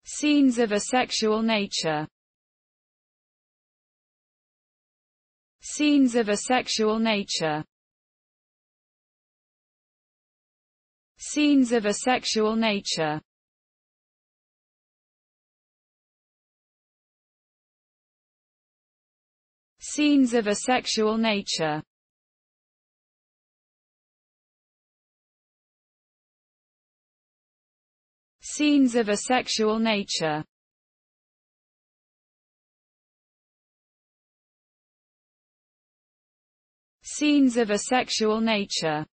Scenes of a sexual nature. Scenes of a sexual nature. Scenes of a sexual nature. Scenes of a sexual nature. Scenes of a sexual nature. Scenes of a sexual nature.